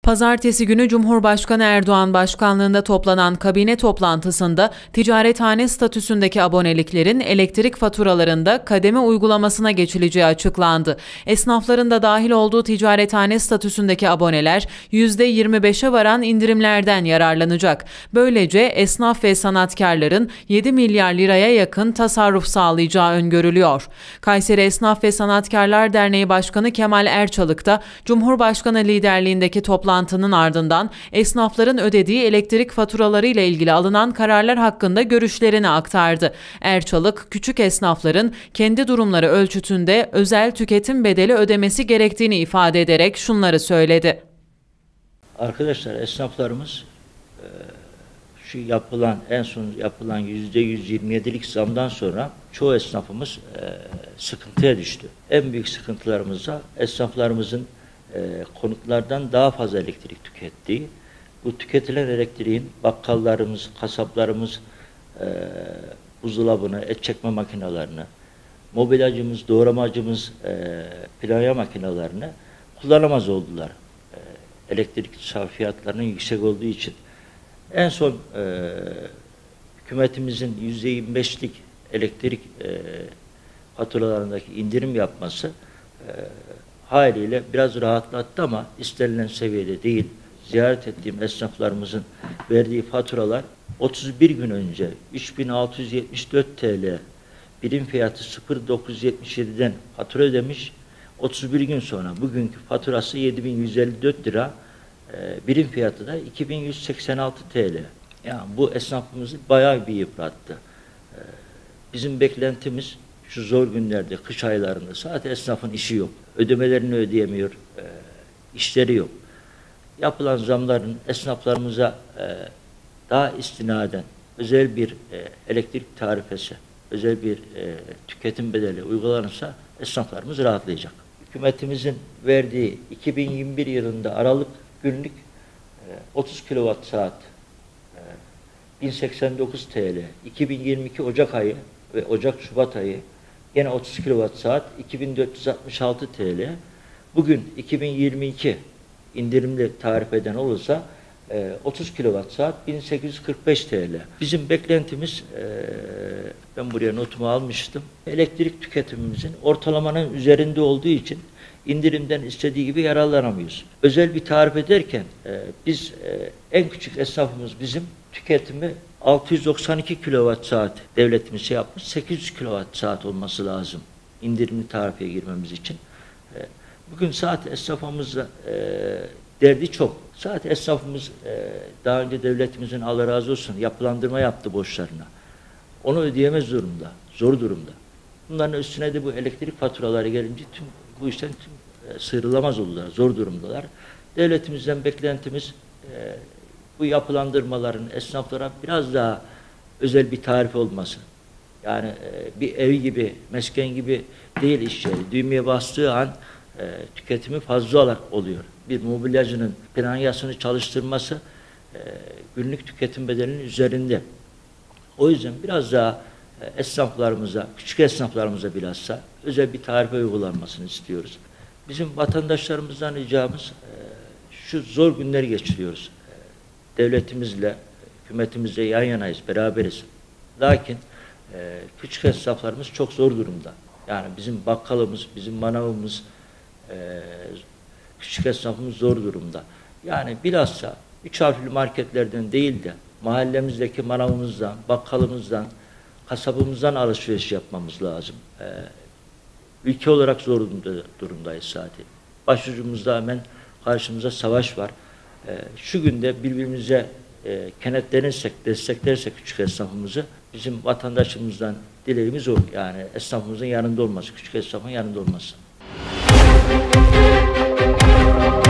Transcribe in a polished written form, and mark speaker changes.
Speaker 1: Pazartesi günü Cumhurbaşkanı Erdoğan başkanlığında toplanan kabine toplantısında ticarethane statüsündeki aboneliklerin elektrik faturalarında kademe uygulamasına geçileceği açıklandı. Esnafların da dahil olduğu ticarethane statüsündeki aboneler %25'e varan indirimlerden yararlanacak. Böylece esnaf ve sanatkarların 7 milyar liraya yakın tasarruf sağlayacağı öngörülüyor. Kayseri Esnaf ve Sanatkarlar Derneği Başkanı Kemal Erçalık da Cumhurbaşkanı liderliğindeki toplantının ardından esnafların ödediği elektrik faturaları ile ilgili alınan kararlar hakkında görüşlerini aktardı. Erçalık, küçük esnafların kendi durumları ölçütünde özel tüketim bedeli ödemesi gerektiğini ifade ederek şunları söyledi.
Speaker 2: Arkadaşlar, esnaflarımız şu en son yapılan %127'lik zamdan sonra çoğu esnafımız sıkıntıya düştü. En büyük sıkıntılarımız da esnaflarımızın konutlardan daha fazla elektrik tükettiği. Bu tüketilen elektriğin bakkallarımız, kasaplarımız buzdolabını, et çekme makinelerini, mobilyacımız, doğramacımız, planya makinelerini kullanamaz oldular. Elektrik fiyatlarının yüksek olduğu için. En son hükümetimizin %25'lik elektrik faturalarındaki indirim yapması haliyle biraz rahatlattı ama istenilen seviyede değil. Ziyaret ettiğim esnaflarımızın verdiği faturalar 31 gün önce 3674 TL birim fiyatı 0.977'den fatura ödemiş. 31 gün sonra bugünkü faturası 7154 lira. Birim fiyatı da 2186 TL. Yani bu esnafımızı bayağı bir yıprattı. Bizim beklentimiz şu zor günlerde, kış aylarında zaten esnafın işi yok. Ödemelerini ödeyemiyor, işleri yok. Yapılan zamların esnaflarımıza daha istinaden özel bir elektrik tarifesi, özel bir tüketim bedeli uygulanırsa esnaflarımız rahatlayacak. Hükümetimizin verdiği 2021 yılında Aralık günlük 30 kWh saat 1089 TL, 2022 Ocak ayı ve Ocak-Şubat ayı yine 30 kWh saat 2466 TL. Bugün 2022 indirimli tarif eden olursa 30 kWh saat 1845 TL. Bizim beklentimiz, ben buraya notumu almıştım, elektrik tüketimimizin ortalamanın üzerinde olduğu için indirimden istediği gibi yararlanamıyoruz. Özel bir tarif ederken biz en küçük esnafımız bizim tüketimi 692 kWh saat devletimiz yapmış. 800 kWh saat olması lazım indirimli tarife girmemiz için. Bugün saat esnafımızla derdi çok. Saat esnafımız daha önce devletimizin Allah razı olsun yapılandırma yaptı borçlarına. Onu ödeyemez durumda, zor durumda. Bunların üstüne de bu elektrik faturaları gelince bu işten sıyrılamaz oldular, zor durumdalar. Devletimizden beklentimiz bu yapılandırmaların esnaflara biraz daha özel bir tarife olması. Yani bir ev gibi, mesken gibi değil iş yeri. Düğmeye bastığı an tüketimi fazla olarak oluyor. Bir mobilyacının planyasını çalıştırması günlük tüketim bedelinin üzerinde. O yüzden biraz daha esnaflarımıza, küçük esnaflarımıza bilhassa özel bir tarife uygulanmasını istiyoruz. Bizim vatandaşlarımızdan ricamız şu zor günleri geçiriyoruz. Devletimizle, hükümetimizle yan yanayız, beraberiz. Lakin küçük esnaflarımız çok zor durumda. Yani bizim bakkalımız, bizim manavımız, küçük esnafımız zor durumda. Yani bilhassa 3 harfli marketlerden değil de mahallemizdeki manavımızdan, bakkalımızdan, kasabımızdan alışveriş yapmamız lazım. Ülke olarak zor durumdayız zaten. Başucumuzda hemen karşımıza savaş var. Şu günde birbirimize kenetlenirsek, desteklersek küçük esnafımızı, bizim vatandaşımızdan dileğimiz o. Yani esnafımızın yanında olması, küçük esnafın yanında olması.